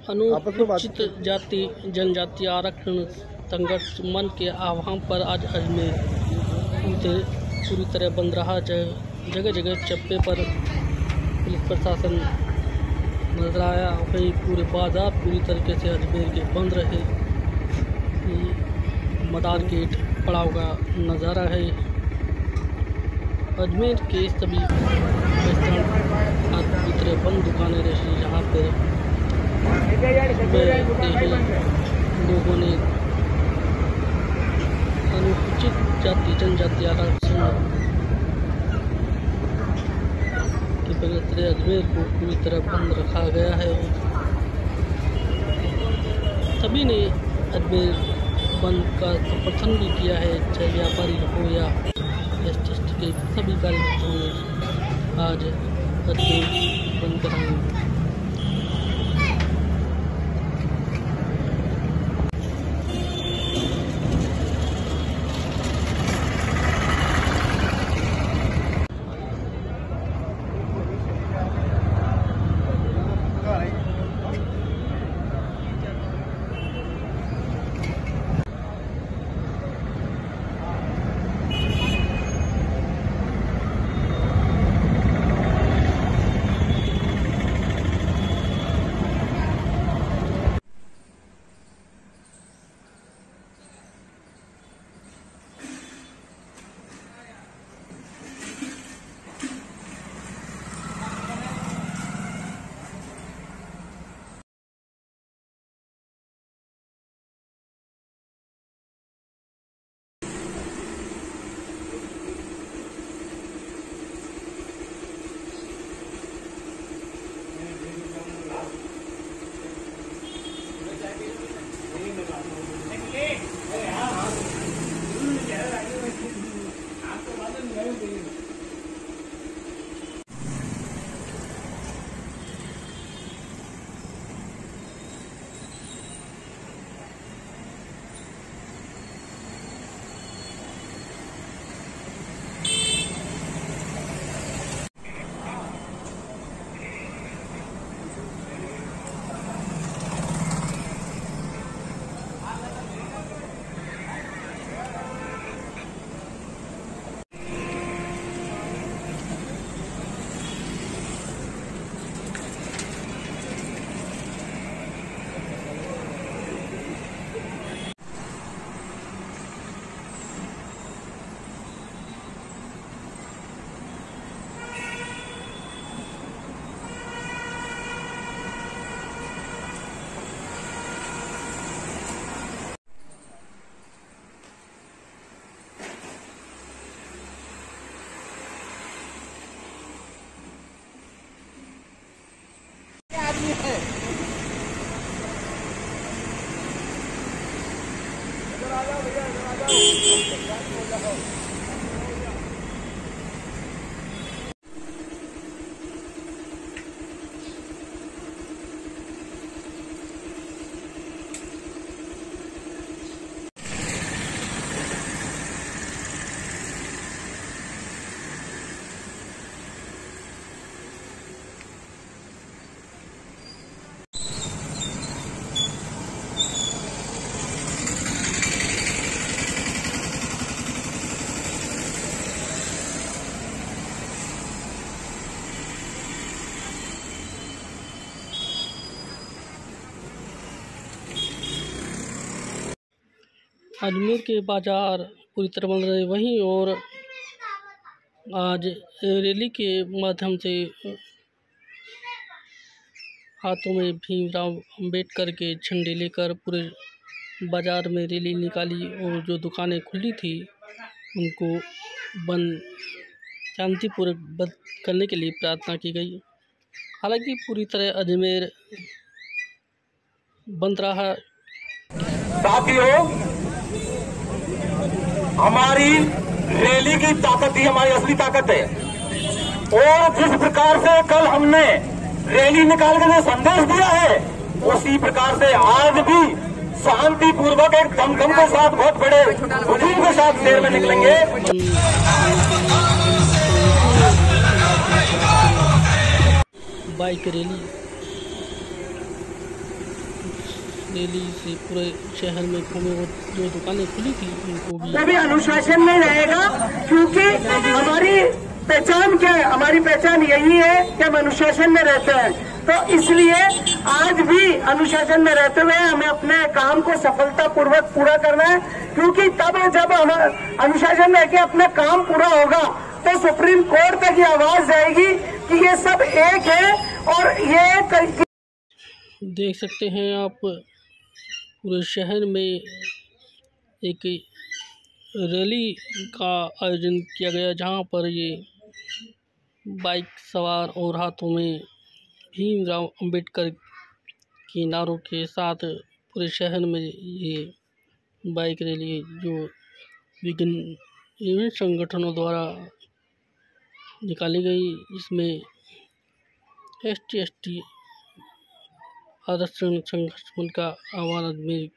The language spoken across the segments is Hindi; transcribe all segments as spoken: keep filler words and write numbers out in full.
अनुसूचित जाति जनजाति आरक्षण संघर्ष मंच के आह्वान पर आज अजमेर पूरी तरह बंद रहा। जगह जगह चप्पे पर पुलिस प्रशासन नजर आया। वहीं पूरे बाजार पूरी तरीके से अजमेर के बंद रहे। मदार गेट पड़ाव का नज़ारा है। अजमेर के सभी आज पूरी तरह बंद दुकानें रही, जहाँ पर लोगों ने अनुसूचित जाति जनजाति आरक्षण के बगैर अजमेर को पूरी तरह बंद रखा गया है। सभी ने अजमेर बंद का समर्थन भी किया है, चाहे व्यापारी हो या एस टी के सभी कार्यकर्ताओं ने आज अजमेर बंद कराएंगे। अजमेर के बाजार पूरी तरह बंद रहे। वहीं और आज रैली के माध्यम से हाथों में भीमराव अंबेडकर के झंडे लेकर पूरे बाजार में रैली निकाली और जो दुकानें खुली थी उनको बंद शांतिपूर्वक बंद करने के लिए प्रार्थना की गई। हालांकि पूरी तरह अजमेर बंद रहा। साथियों, हमारी रैली की ताकत ही हमारी असली ताकत है और जिस प्रकार से कल हमने रैली निकाल कर संदेश दिया है, उसी प्रकार से आज भी शांति पूर्वक एक दमदम के साथ बहुत बड़े हुजूम के साथ शहर में निकलेंगे। बाइक रैली रैली से पूरे शहर में घूमे और जो दुकानें खुली थी उनको भी वो भी अनुशासन में रहेगा, क्योंकि हमारी पहचान क्या है, हमारी पहचान यही है कि हम अनुशासन में रहते हैं। तो इसलिए आज भी अनुशासन में रहते हुए हमें अपने काम को सफलतापूर्वक पूरा करना है, क्योंकि तब जब हम अनुशासन में के अपना काम पूरा होगा तो सुप्रीम कोर्ट तक ये आवाज जाएगी कि ये सब एक है। और ये देख सकते हैं आप पूरे शहर में एक रैली का आयोजन किया गया, जहां पर ये बाइक सवार और हाथों में भीमराव अंबेडकर के नारों के साथ पूरे शहर में ये बाइक रैली जो विभिन्न विभिन्न संगठनों द्वारा निकाली गई। इसमें एस टी एस टी आरक्षण संघर्ष मंच का आह्वान अजमेर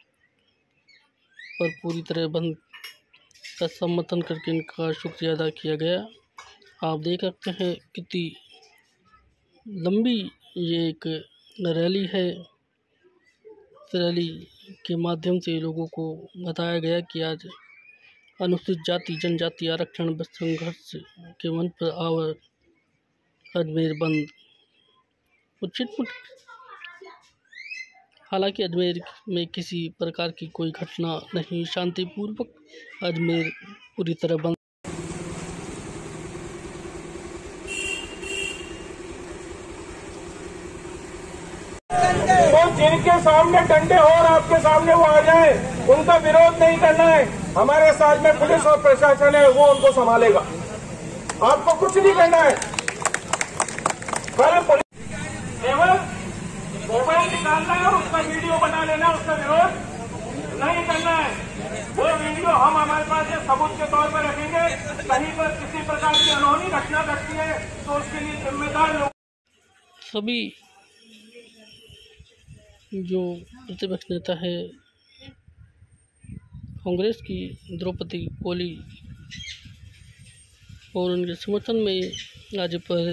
पर पूरी तरह बंद का समर्थन करके इनका शुक्रिया अदा किया गया। आप देख सकते हैं कितनी लंबी ये एक रैली है। इस रैली के माध्यम से लोगों को बताया गया कि आज अनुसूचित जाति जनजाति आरक्षण संघर्ष के मंच पर आवर अजमेर बंद और छिटपुट। हालांकि अजमेर में किसी प्रकार की कोई घटना नहीं, शांतिपूर्वक अजमेर पूरी तरह बंद। तो जिनके सामने डंडे हो और आपके सामने वो आ जाए, उनका विरोध नहीं करना है। हमारे साथ में पुलिस और प्रशासन है, वो उनको संभालेगा। आपको कुछ नहीं करना है। केवल मोबाइल निकालना है और उसका वीडियो बना लेना, उसका विरोध नहीं करना है। वो वीडियो हम हमारे पास सबूत के तौर पर रखेंगे। कहीं पर किसी प्रकार की अनहोनी घटना घटती है तो उसके लिए जिम्मेदार लोग। सभी जो प्रतिपक्ष नेता है कांग्रेस की द्रौपदी कोली और उनके समर्थन में आज पर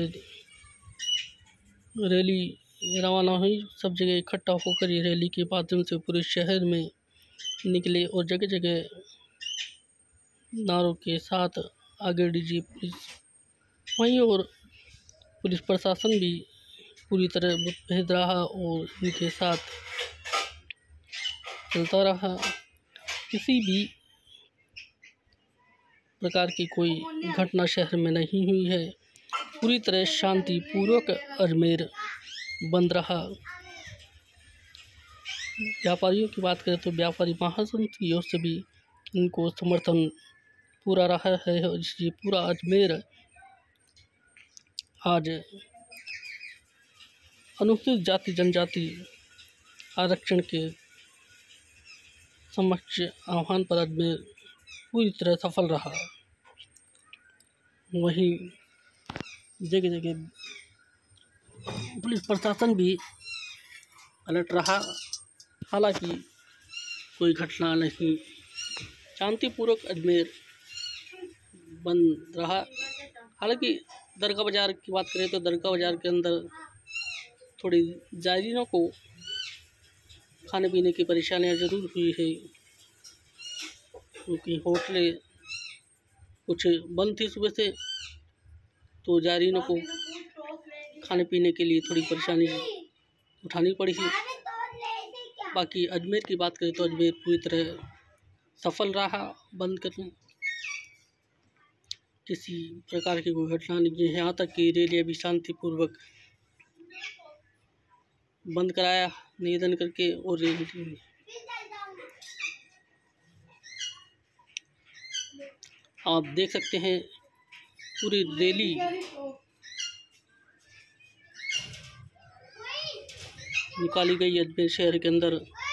रैली रवाना हुई। सब जगह इकट्ठा होकर ये रैली के माध्यम से पूरे शहर में निकले और जगह जगह नारों के साथ आगे डीजी पुलिस वहीं और पुलिस प्रशासन भी पूरी तरह मुतहद रहा और इनके साथ चलता रहा। किसी भी प्रकार की कोई घटना शहर में नहीं हुई है। पूरी तरह शांतिपूर्वक अजमेर बंद रहा। व्यापारियों की बात करें तो व्यापारी महासंघ की ओर से भी इनको समर्थन पूरा रहा है और इसलिए पूरा अजमेर आज अनुसूचित जाति जनजाति आरक्षण के समक्ष आह्वान पर अजमेर पूरी तरह सफल रहा। वहीं जगह जगह पुलिस प्रशासन भी अलर्ट रहा। हालांकि कोई घटना नहीं, शांतिपूर्वक अजमेर बंद रहा। हालांकि दरगाह बाज़ार की बात करें तो दरगाह बाज़ार के अंदर थोड़ी जायरीनों को खाने पीने की परेशानियां ज़रूर हुई है, क्योंकि होटलें कुछ बंद थी सुबह से, तो जायरीनों को खाने पीने के लिए थोड़ी परेशानी उठानी पड़ी थी। बाकी अजमेर की बात करें तो अजमेर पूरी तरह सफल रहा बंद करने। किसी प्रकार की कोई घटना नहीं है। यहाँ तक कि रैली भी शांतिपूर्वक बंद कराया निवेदन करके और रैली आप देख सकते हैं पूरी रैली निकाली गई अजमेर शहर के अंदर।